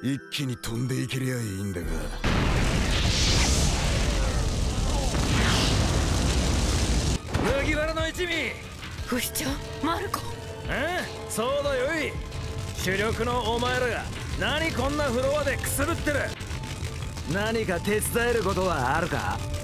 一気に飛んでいけりゃいいんだが。麦わらの一味、 不死鳥マルコ。 そうだよい。主力のお前らが何こんなフロアでくすぶってる。何か手伝えることはあるか？